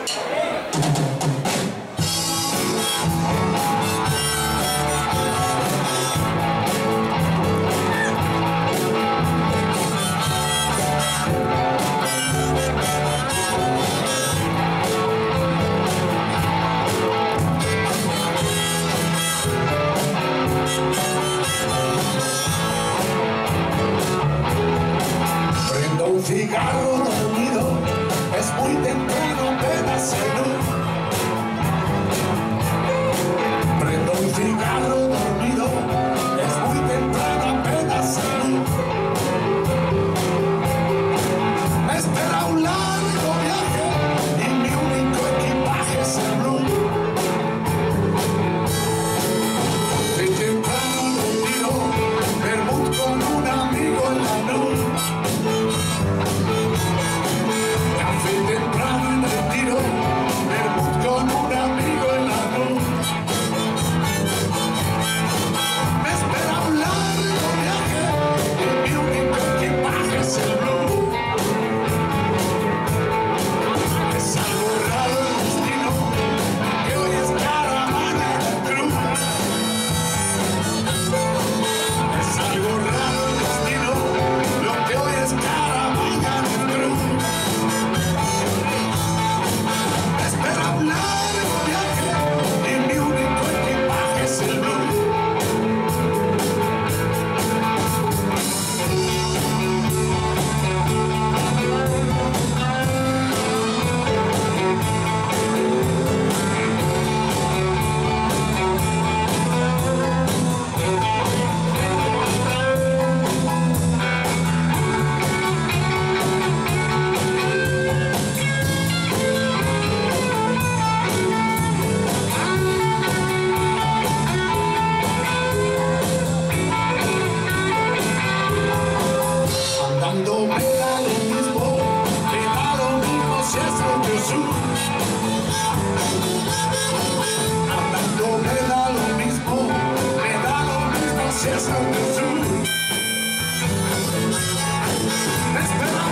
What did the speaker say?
Cigarro dormido, es muy temprano, apenas se luz. Prendo un cigarro dormido, es muy temprano, apenas se luz. Me espera un largo viaje y mi único equipaje es el blues. Muy temprano dormido, vermut con un amigo en la luz. Temprano en el tiro, vermut con un amigo en la luz. Me espera un largo viaje y mi único equipaje es el blues. Es algo raro el destino, que hoy es cada mañana el cruz. Es algo raro el destino, lo que hoy es cada mañana el cruz. Espera un largo viaje y mi único equipaje es el blues. Andando me da lo mismo si es lo que soy. Andando me da lo mismo si es lo que soy. Me espera